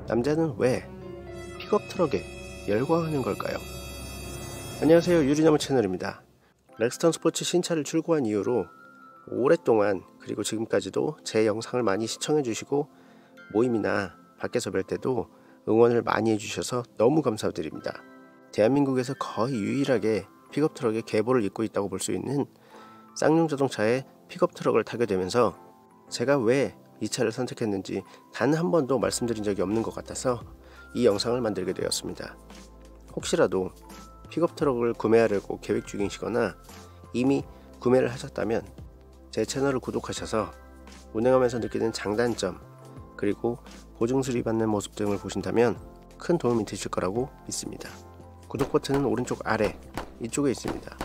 남자는 왜 픽업 트럭에 열광하는 걸까요? 안녕하세요, 유리나무 채널입니다. 렉스턴 스포츠 신차를 출고한 이후로 오랫동안 그리고 지금까지도 제 영상을 많이 시청해 주시고 모임이나 밖에서 뵐 때도 응원을 많이 해주셔서 너무 감사드립니다. 대한민국에서 거의 유일하게 픽업 트럭의 계보를 잇고 있다고 볼 수 있는 쌍용 자동차의 픽업 트럭을 타게 되면서 제가 왜 이 차를 선택했는지 단 한 번도 말씀드린 적이 없는 것 같아서 이 영상을 만들게 되었습니다. 혹시라도 픽업 트럭을 구매하려고 계획 중이시거나 이미 구매를 하셨다면 제 채널을 구독하셔서 운행하면서 느끼는 장단점 그리고 보증 수리받는 모습 등을 보신다면 큰 도움이 되실 거라고 믿습니다. 구독 버튼은 오른쪽 아래 이쪽에 있습니다.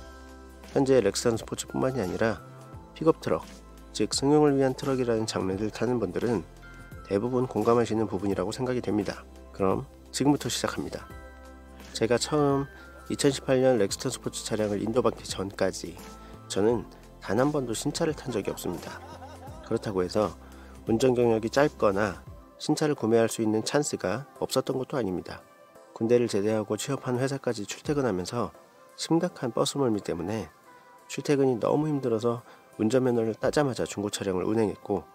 현재 렉스턴 스포츠뿐만이 아니라 픽업 트럭, 즉 승용을 위한 트럭이라는 장르를 타는 분들은 대부분 공감하시는 부분이라고 생각이 됩니다. 그럼 지금부터 시작합니다. 제가 처음 2018년 렉스턴 스포츠 차량을 인도받기 전까지 저는 단 한 번도 신차를 탄 적이 없습니다. 그렇다고 해서 운전 경력이 짧거나 신차를 구매할 수 있는 찬스가 없었던 것도 아닙니다. 군대를 제대하고 취업한 회사까지 출퇴근하면서 심각한 버스 멀미 때문에 출퇴근이 너무 힘들어서 운전면허를 따자마자 중고 차량을 운행했고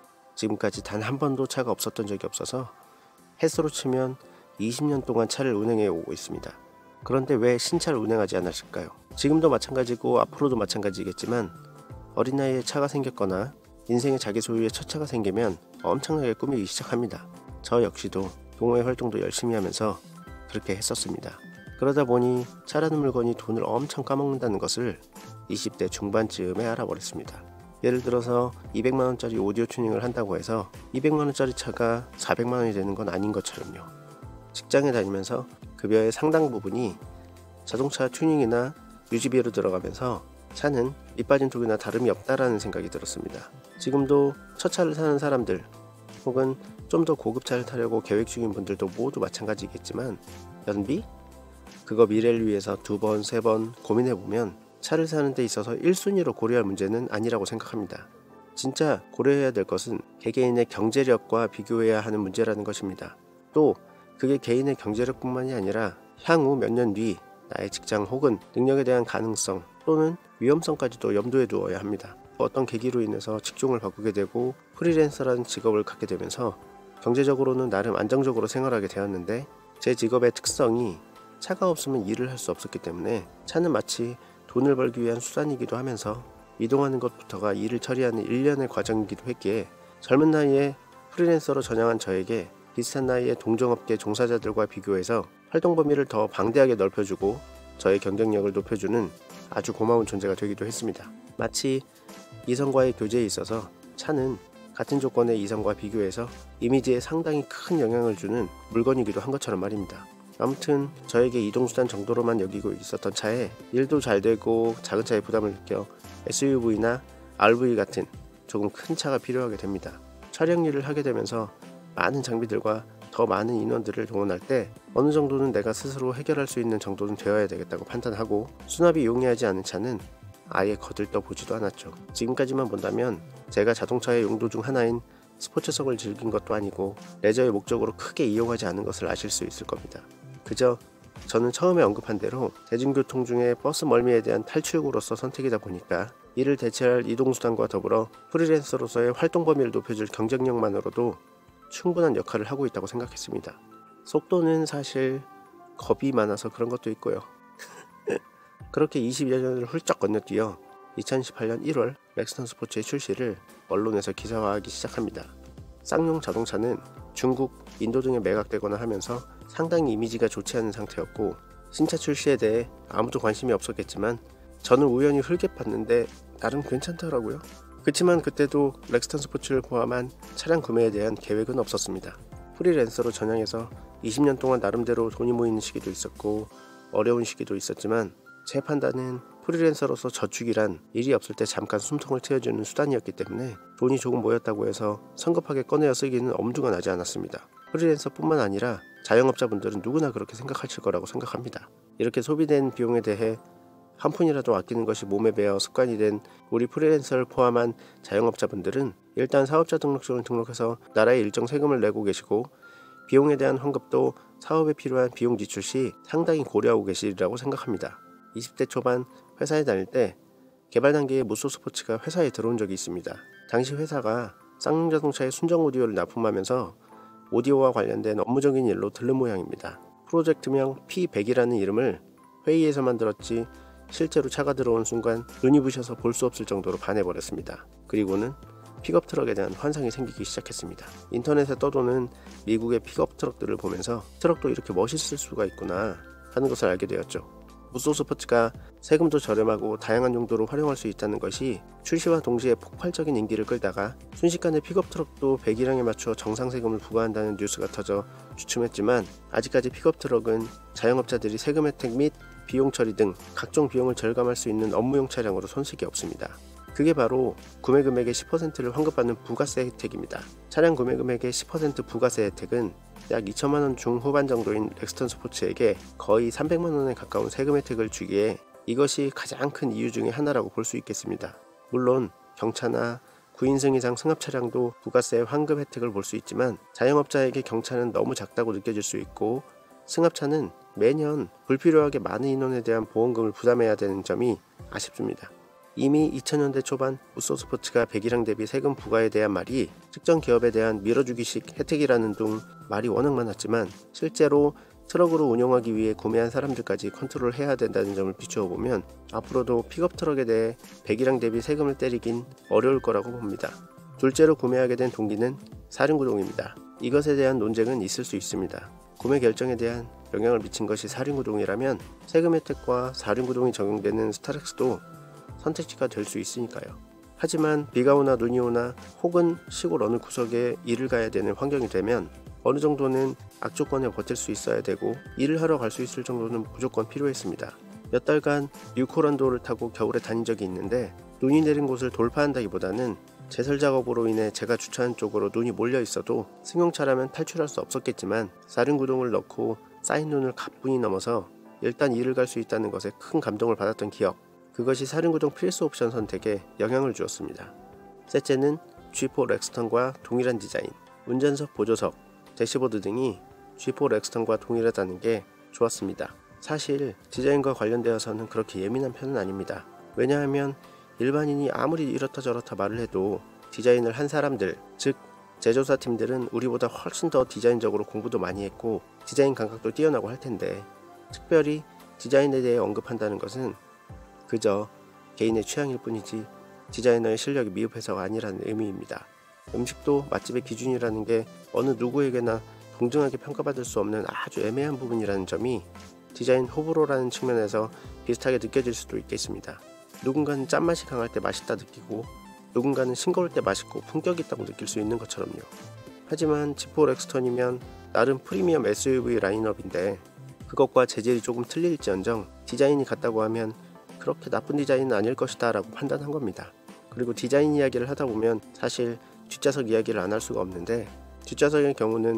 지금까지 단 한 번도 차가 없었던 적이 없어서 횟수로 치면 20년 동안 차를 운행해 오고 있습니다. 그런데 왜 신차를 운행하지 않았을까요? 지금도 마찬가지고 앞으로도 마찬가지겠지만 어린 나이에 차가 생겼거나 인생의 자기 소유의 첫 차가 생기면 엄청나게 꾸미기 시작합니다. 저 역시도 동호회 활동도 열심히 하면서 그렇게 했었습니다. 그러다 보니 차라는 물건이 돈을 엄청 까먹는다는 것을 20대 중반쯤에 알아버렸습니다. 예를 들어서 200만원짜리 오디오 튜닝을 한다고 해서 200만원짜리 차가 400만원이 되는 건 아닌 것처럼요. 직장에 다니면서 급여의 상당 부분이 자동차 튜닝이나 유지비로 들어가면서 차는 밑 빠진 독이나 다름이 없다라는 생각이 들었습니다. 지금도 첫 차를 사는 사람들 혹은 좀 더 고급차를 타려고 계획 중인 분들도 모두 마찬가지겠지만 연비? 그거 미래를 위해서 2번, 3번 고민해보면 차를 사는 데 있어서 1순위로 고려할 문제는 아니라고 생각합니다. 진짜 고려해야 될 것은 개개인의 경제력과 비교해야 하는 문제라는 것입니다. 또 그게 개인의 경제력뿐만이 아니라 향후 몇 년 뒤 나의 직장 혹은 능력에 대한 가능성 또는 위험성까지도 염두에 두어야 합니다. 어떤 계기로 인해서 직종을 바꾸게 되고 프리랜서라는 직업을 갖게 되면서 경제적으로는 나름 안정적으로 생활하게 되었는데 제 직업의 특성이 차가 없으면 일을 할 수 없었기 때문에 차는 마치 돈을 벌기 위한 수단이기도 하면서 이동하는 것부터가 일을 처리하는 일련의 과정이기도 했기에 젊은 나이에 프리랜서로 전향한 저에게 비슷한 나이의 동종업계 종사자들과 비교해서 활동 범위를 더 방대하게 넓혀주고 저의 경쟁력을 높여주는 아주 고마운 존재가 되기도 했습니다. 마치 이성과의 교제에 있어서 차는 같은 조건의 이성과 비교해서 이미지에 상당히 큰 영향을 주는 물건이기도 한 것처럼 말입니다. 아무튼 저에게 이동수단 정도로만 여기고 있었던 차에 일도 잘 되고 작은 차에 부담을 느껴 SUV나 RV 같은 조금 큰 차가 필요하게 됩니다. 촬영 일을 하게 되면서 많은 장비들과 더 많은 인원들을 동원할 때 어느 정도는 내가 스스로 해결할 수 있는 정도는 되어야 되겠다고 판단하고 수납이 용이하지 않은 차는 아예 거들떠 보지도 않았죠. 지금까지만 본다면 제가 자동차의 용도 중 하나인 스포츠성을 즐긴 것도 아니고 레저의 목적으로 크게 이용하지 않은 것을 아실 수 있을 겁니다. 그저 저는 처음에 언급한 대로 대중교통 중에 버스 멀미에 대한 탈출구로서 선택이다 보니까 이를 대체할 이동수단과 더불어 프리랜서로서의 활동 범위를 높여줄 경쟁력만으로도 충분한 역할을 하고 있다고 생각했습니다. 속도는 사실 겁이 많아서 그런 것도 있고요. 그렇게 20여 년을 훌쩍 건너뛰어 2018년 1월 렉스턴 스포츠의 출시를 언론에서 기사화하기 시작합니다. 쌍용 자동차는 중국, 인도 등에 매각되거나 하면서 상당히 이미지가 좋지 않은 상태였고 신차 출시에 대해 아무도 관심이 없었겠지만 저는 우연히 흘게 봤는데 나름 괜찮더라고요. 그치만 그때도 렉스턴 스포츠를 포함한 차량 구매에 대한 계획은 없었습니다. 프리랜서로 전향해서 20년 동안 나름대로 돈이 모이는 시기도 있었고 어려운 시기도 있었지만 제 판단은 프리랜서로서 저축이란 일이 없을 때 잠깐 숨통을 트여주는 수단이었기 때문에 돈이 조금 모였다고 해서 성급하게 꺼내어 쓰기는 엄두가 나지 않았습니다. 프리랜서뿐만 아니라 자영업자분들은 누구나 그렇게 생각하실 거라고 생각합니다. 이렇게 소비된 비용에 대해 한 푼이라도 아끼는 것이 몸에 배어 습관이 된 우리 프리랜서를 포함한 자영업자분들은 일단 사업자 등록증을 등록해서 나라에 일정 세금을 내고 계시고 비용에 대한 환급도 사업에 필요한 비용 지출 시 상당히 고려하고 계시리라고 생각합니다. 20대 초반 회사에 다닐 때 개발 단계의 무쏘 스포츠가 회사에 들어온 적이 있습니다. 당시 회사가 쌍용 자동차에 순정 오디오를 납품하면서 오디오와 관련된 업무적인 일로 들른 모양입니다. 프로젝트명 P100이라는 이름을 회의에서 만들었지 실제로 차가 들어온 순간 눈이 부셔서 볼 수 없을 정도로 반해버렸습니다. 그리고는 픽업 트럭에 대한 환상이 생기기 시작했습니다. 인터넷에 떠도는 미국의 픽업 트럭들을 보면서 트럭도 이렇게 멋있을 수가 있구나 하는 것을 알게 되었죠. 무쏘 스포츠가 세금도 저렴하고 다양한 용도로 활용할 수 있다는 것이 출시와 동시에 폭발적인 인기를 끌다가 순식간에 픽업 트럭도 배기량에 맞춰 정상 세금을 부과한다는 뉴스가 터져 주춤했지만 아직까지 픽업 트럭은 자영업자들이 세금 혜택 및 비용 처리 등 각종 비용을 절감할 수 있는 업무용 차량으로 손색이 없습니다. 그게 바로 구매 금액의 10%를 환급받는 부가세 혜택입니다. 차량 구매 금액의 10% 부가세 혜택은 약 2천만원 중후반 정도인 렉스턴 스포츠에게 거의 300만원에 가까운 세금 혜택을 주기에 이것이 가장 큰 이유 중에 하나라고 볼 수 있겠습니다. 물론 경차나 9인승 이상 승합 차량도 부가세 환급 혜택을 볼 수 있지만 자영업자에게 경차는 너무 작다고 느껴질 수 있고 승합차는 매년 불필요하게 많은 인원에 대한 보험금을 부담해야 되는 점이 아쉽습니다. 이미 2000년대 초반 무쏘 스포츠가 배기량 대비 세금 부과에 대한 말이 특정 기업에 대한 밀어주기식 혜택이라는 등 말이 워낙 많았지만 실제로 트럭으로 운용하기 위해 구매한 사람들까지 컨트롤해야 된다는 점을 비추어 보면 앞으로도 픽업 트럭에 대해 배기량 대비 세금을 때리긴 어려울 거라고 봅니다. 둘째로 구매하게 된 동기는 사륜구동입니다. 이것에 대한 논쟁은 있을 수 있습니다. 구매 결정에 대한 영향을 미친 것이 사륜구동이라면 세금 혜택과 사륜구동이 적용되는 스타렉스도 선택지가 될 수 있으니까요. 하지만 비가 오나 눈이 오나 혹은 시골 어느 구석에 일을 가야 되는 환경이 되면 어느 정도는 악조건에 버틸 수 있어야 되고 일을 하러 갈 수 있을 정도는 무조건 필요했습니다. 몇 달간 뉴코란도를 타고 겨울에 다닌 적이 있는데 눈이 내린 곳을 돌파한다기보다는 제설 작업으로 인해 제가 주차한 쪽으로 눈이 몰려 있어도 승용차라면 탈출할 수 없었겠지만 사륜구동을 넣고 쌓인 눈을 가뿐히 넘어서 일단 일을 갈 수 있다는 것에 큰 감동을 받았던 기억, 그것이 사륜구동 필수 옵션 선택에 영향을 주었습니다. 셋째는 G4 렉스턴과 동일한 디자인, 운전석 보조석, 대시보드 등이 G4 렉스턴과 동일하다는 게 좋았습니다. 사실 디자인과 관련되어서는 그렇게 예민한 편은 아닙니다. 왜냐하면 일반인이 아무리 이렇다 저렇다 말을 해도 디자인을 한 사람들, 즉 제조사 팀들은 우리보다 훨씬 더 디자인적으로 공부도 많이 했고 디자인 감각도 뛰어나고 할 텐데 특별히 디자인에 대해 언급한다는 것은 그저 개인의 취향일 뿐이지 디자이너의 실력이 미흡해서가 아니라는 의미입니다. 음식도 맛집의 기준이라는 게 어느 누구에게나 동등하게 평가받을 수 없는 아주 애매한 부분이라는 점이 디자인 호불호라는 측면에서 비슷하게 느껴질 수도 있겠습니다. 누군가는 짠맛이 강할 때 맛있다 느끼고 누군가는 싱거울 때 맛있고 품격 있다고 느낄 수 있는 것처럼요. 하지만 G4 렉스턴이면 나름 프리미엄 SUV 라인업인데 그것과 재질이 조금 틀릴지언정 디자인이 같다고 하면 그렇게 나쁜 디자인은 아닐 것이다 라고 판단한 겁니다. 그리고 디자인 이야기를 하다 보면 사실 뒷좌석 이야기를 안 할 수가 없는데 뒷좌석의 경우는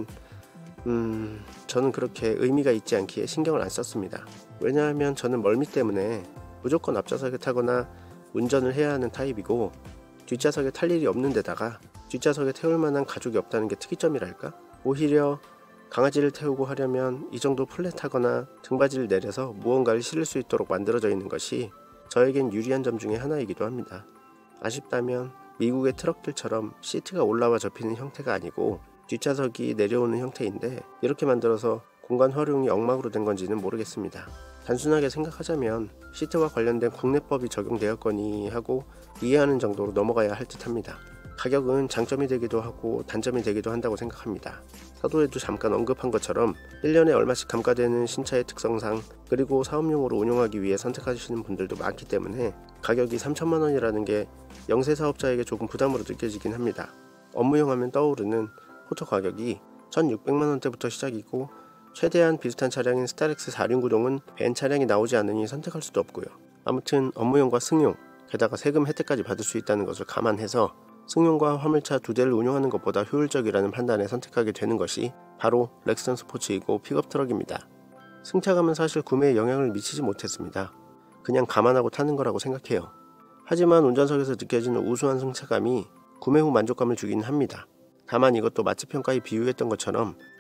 저는 그렇게 의미가 있지 않기에 신경을 안 썼습니다. 왜냐하면 저는 멀미 때문에 무조건 앞좌석에 타거나 운전을 해야 하는 타입이고 뒷좌석에 탈 일이 없는 데다가 뒷좌석에 태울 만한 가족이 없다는 게 특이점이랄까? 오히려 강아지를 태우고 하려면 이 정도 플랫하거나 등받이를 내려서 무언가를 실을 수 있도록 만들어져 있는 것이 저에겐 유리한 점 중에 하나이기도 합니다. 아쉽다면 미국의 트럭들처럼 시트가 올라와 접히는 형태가 아니고 뒷좌석이 내려오는 형태인데 이렇게 만들어서 공간 활용이 엉망으로 된 건지는 모르겠습니다. 단순하게 생각하자면 시트와 관련된 국내법이 적용되었거니 하고 이해하는 정도로 넘어가야 할 듯합니다. 가격은 장점이 되기도 하고 단점이 되기도 한다고 생각합니다. 서두에도 잠깐 언급한 것처럼 1년에 얼마씩 감가되는 신차의 특성상 그리고 사업용으로 운용하기 위해 선택하시는 분들도 많기 때문에 가격이 3천만원이라는 게 영세 사업자에게 조금 부담으로 느껴지긴 합니다. 업무용 하면 떠오르는 포터 가격이 1,600만원대부터 시작이고 최대한 비슷한 차량인 스타렉스 4륜구동은 벤 차량이 나오지 않으니 선택할 수도 없고요. 아무튼 업무용과 승용, 게다가 세금 혜택까지 받을 수 있다는 것을 감안해서 승용과 화물차 두 대를 운용하는 것보다 효율적이라는 판단에 선택하게 되는 것이 바로 렉스턴 스포츠이고 픽업 트럭입니다. 승차감은 사실 구매에 영향을 미치지 못했습니다. 그냥 감안하고 타는 거라고 생각해요. 하지만 운전석에서 느껴지는 우수한 승차감이 구매 후 만족감을 주긴 합니다. 다만 이것도 맛집 평가에 비유했던 것처럼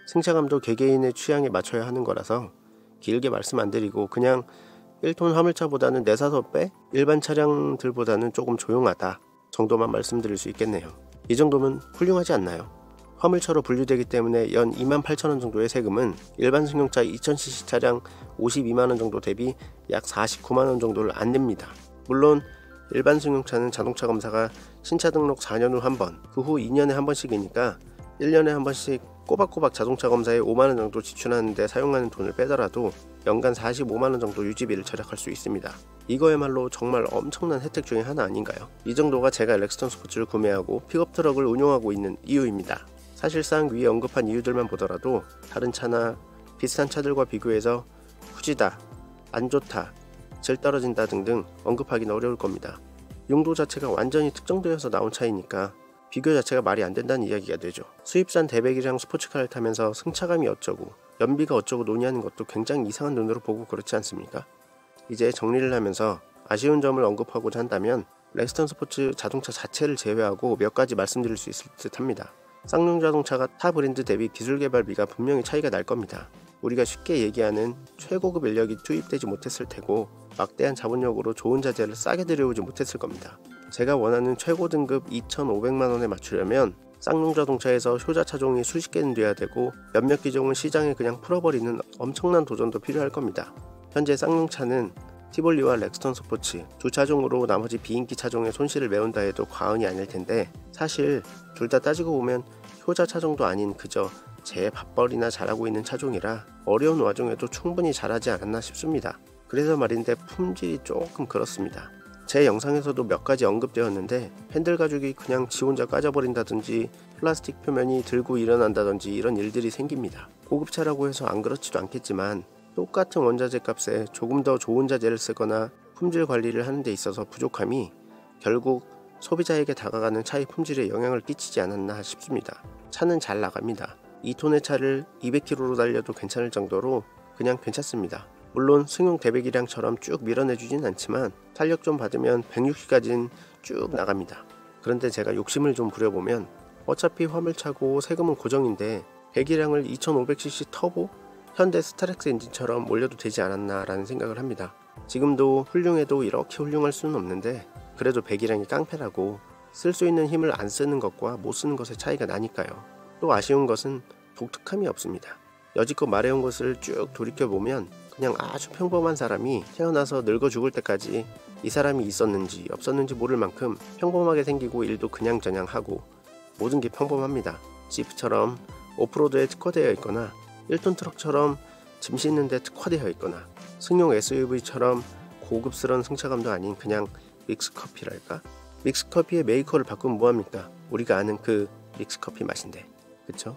승차감도 개개인의 취향에 맞춰야 하는 거라서 길게 말씀 안 드리고 그냥 1톤 화물차보다는 4~5배? 일반 차량들보다는 조금 조용하다 정도만 말씀드릴 수 있겠네요. 이 정도면 훌륭하지 않나요? 화물차로 분류되기 때문에 연 28,000원 정도의 세금은 일반 승용차 2000cc 차량 52만원 정도 대비 약 49만원 정도를 안 냅니다. 물론 일반 승용차는 자동차 검사가 신차 등록 4년 후 한 번, 그 후 2년에 한 번씩이니까 1년에 한 번씩 꼬박꼬박 자동차 검사에 5만원 정도 지출하는데 사용하는 돈을 빼더라도 연간 45만원 정도 유지비를 절약할 수 있습니다. 이거야말로 정말 엄청난 혜택 중에 하나 아닌가요? 이 정도가 제가 렉스턴 스포츠를 구매하고 픽업 트럭을 운용하고 있는 이유입니다. 사실상 위에 언급한 이유들만 보더라도 다른 차나 비슷한 차들과 비교해서 후지다, 안 좋다, 질 떨어진다 등등 언급하기는 어려울 겁니다. 용도 자체가 완전히 특정되어서 나온 차이니까 비교 자체가 말이 안 된다는 이야기가 되죠. 수입산 대배기량 스포츠카를 타면서 승차감이 어쩌고 연비가 어쩌고 논의하는 것도 굉장히 이상한 눈으로 보고 그렇지 않습니까? 이제 정리를 하면서 아쉬운 점을 언급하고자 한다면 렉스턴 스포츠 자동차 자체를 제외하고 몇 가지 말씀드릴 수 있을 듯 합니다. 쌍용 자동차가 타 브랜드 대비 기술 개발비가 분명히 차이가 날 겁니다. 우리가 쉽게 얘기하는 최고급 인력이 투입되지 못했을 테고 막대한 자본력으로 좋은 자재를 싸게 들여오지 못했을 겁니다. 제가 원하는 최고 등급 2,500만원에 맞추려면 쌍용 자동차에서 효자 차종이 수십 개는 돼야 되고 몇몇 기종은 시장에 그냥 풀어버리는 엄청난 도전도 필요할 겁니다. 현재 쌍용차는 티볼리와 렉스턴 스포츠 두 차종으로 나머지 비인기 차종의 손실을 메운다 해도 과언이 아닐 텐데 사실 둘 다 따지고 보면 효자 차종도 아닌 그저 제 밥벌이나 잘하고 있는 차종이라 어려운 와중에도 충분히 잘하지 않았나 싶습니다. 그래서 말인데 품질이 조금 그렇습니다. 제 영상에서도 몇 가지 언급되었는데 핸들 가죽이 그냥 지 혼자 까져버린다든지 플라스틱 표면이 들고 일어난다든지 이런 일들이 생깁니다. 고급차라고 해서 안 그렇지도 않겠지만 똑같은 원자재 값에 조금 더 좋은 자재를 쓰거나 품질 관리를 하는 데 있어서 부족함이 결국 소비자에게 다가가는 차의 품질에 영향을 끼치지 않았나 싶습니다. 차는 잘 나갑니다. 2톤의 차를 200km로 달려도 괜찮을 정도로 그냥 괜찮습니다. 물론 승용 대배기량처럼 쭉 밀어내주진 않지만 탄력 좀 받으면 160까지는 쭉 나갑니다. 그런데 제가 욕심을 좀 부려보면 어차피 화물차고 세금은 고정인데 배기량을 2500cc 터보 현대 스타렉스 엔진처럼 올려도 되지 않았나 라는 생각을 합니다. 지금도 훌륭해도 이렇게 훌륭할 수는 없는데 그래도 배기량이 깡패라고 쓸 수 있는 힘을 안 쓰는 것과 못 쓰는 것의 차이가 나니까요. 또 아쉬운 것은 독특함이 없습니다. 여지껏 말해온 것을 쭉 돌이켜보면 그냥 아주 평범한 사람이 태어나서 늙어 죽을 때까지 이 사람이 있었는지 없었는지 모를 만큼 평범하게 생기고 일도 그냥저냥 하고 모든 게 평범합니다. 지프처럼 오프로드에 특화되어 있거나 1톤 트럭처럼 짐 싣는 데 특화되어 있거나 승용 SUV처럼 고급스러운 승차감도 아닌 그냥 믹스커피랄까? 믹스커피의 메이커를 바꾸면 뭐합니까? 우리가 아는 그 믹스커피 맛인데, 그쵸?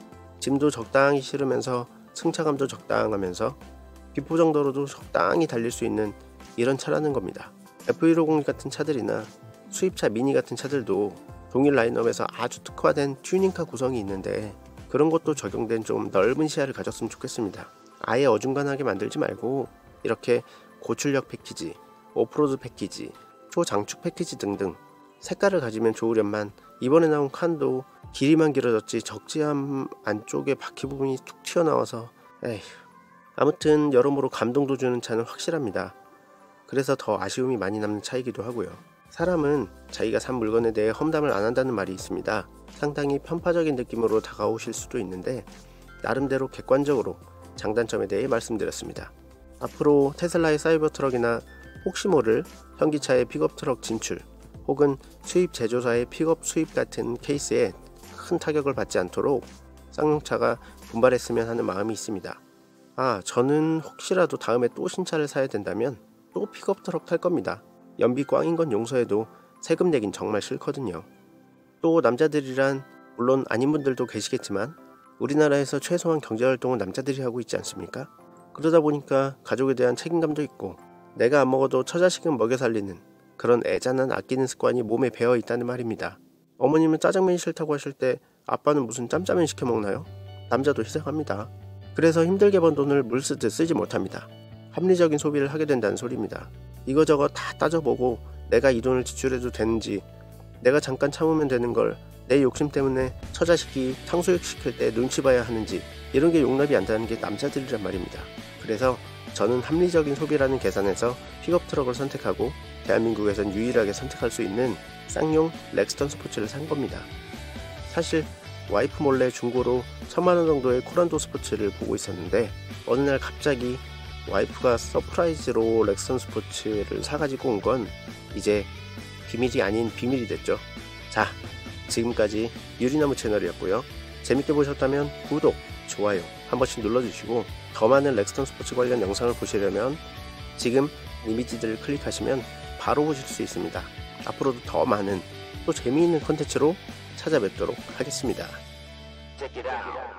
짐도 적당히 실으면서 승차감도 적당하면서 비포 정도로도 적당히 달릴 수 있는 이런 차라는 겁니다. F150 같은 차들이나 수입차 미니 같은 차들도 동일 라인업에서 아주 특화된 튜닝카 구성이 있는데 그런 것도 적용된 좀 넓은 시야를 가졌으면 좋겠습니다. 아예 어중간하게 만들지 말고 이렇게 고출력 패키지, 오프로드 패키지, 초장축 패키지 등등 색깔을 가지면 좋으련만 이번에 나온 칸도 길이만 길어졌지 적재함 안쪽에 바퀴 부분이 툭 튀어나와서 에휴. 아무튼 여러모로 감동도 주는 차는 확실합니다. 그래서 더 아쉬움이 많이 남는 차이기도 하고요. 사람은 자기가 산 물건에 대해 험담을 안 한다는 말이 있습니다. 상당히 편파적인 느낌으로 다가오실 수도 있는데 나름대로 객관적으로 장단점에 대해 말씀드렸습니다. 앞으로 테슬라의 사이버 트럭이나 혹시 모를 현기차의 픽업 트럭 진출 혹은 수입 제조사의 픽업 수입 같은 케이스에 큰 타격을 받지 않도록 쌍용차가 분발했으면 하는 마음이 있습니다. 저는 혹시라도 다음에 또 신차를 사야 된다면 또 픽업 트럭 탈 겁니다. 연비 꽝인 건 용서해도 세금 내긴 정말 싫거든요. 또 남자들이란 물론 아닌 분들도 계시겠지만 우리나라에서 최소한 경제활동은 남자들이 하고 있지 않습니까? 그러다 보니까 가족에 대한 책임감도 있고 내가 안 먹어도 처자식은 먹여 살리는 그런 애잔한 아끼는 습관이 몸에 배어 있다는 말입니다. 어머님은 짜장면이 싫다고 하실 때 아빠는 무슨 짬짜면 시켜 먹나요? 남자도 희생합니다. 그래서 힘들게 번 돈을 물 쓰듯 쓰지 못합니다. 합리적인 소비를 하게 된다는 소리입니다. 이거저거 다 따져보고 내가 이 돈을 지출해도 되는지 내가 잠깐 참으면 되는 걸 내 욕심 때문에 처자식이 탕수육 시킬 때 눈치 봐야 하는지 이런 게 용납이 안 되는 게 남자들이란 말입니다. 그래서 저는 합리적인 소비라는 계산에서 픽업 트럭을 선택하고 대한민국에선 유일하게 선택할 수 있는 쌍용 렉스턴 스포츠를 산 겁니다. 사실 와이프 몰래 중고로 1000만원 정도의 코란도 스포츠를 보고 있었는데 어느 날 갑자기 와이프가 서프라이즈로 렉스턴 스포츠를 사가지고 온 건 이제 비밀이 아닌 비밀이 됐죠. 자, 지금까지 유리나무 채널이었고요. 재밌게 보셨다면 구독, 좋아요 한 번씩 눌러주시고 더 많은 렉스턴 스포츠 관련 영상을 보시려면 지금 이미지들을 클릭하시면 바로 보실 수 있습니다. 앞으로도 더 많은 또 재미있는 컨텐츠로 찾아뵙도록 하겠습니다. Check it out.